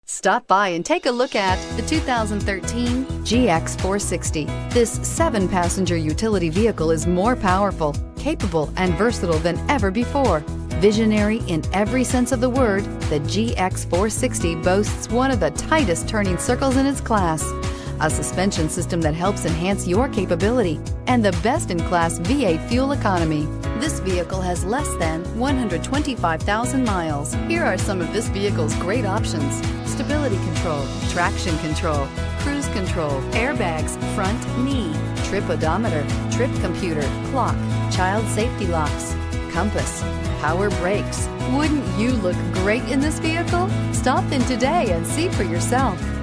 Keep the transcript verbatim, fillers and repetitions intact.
Stop by and take a look at the two thousand thirteen G X four sixty. This seven passenger utility vehicle is more powerful, capable, and versatile than ever before. Visionary in every sense of the word, the G X four sixty boasts one of the tightest turning circles in its class, a suspension system that helps enhance your capability, and the best-in-class V eight fuel economy. This vehicle has less than one hundred twenty-five thousand miles. Here are some of this vehicle's great options: stability control, traction control, cruise control, airbags, front knee, trip odometer, trip computer, clock, child safety locks, compass, power brakes. Wouldn't you look great in this vehicle? Stop in today and see for yourself.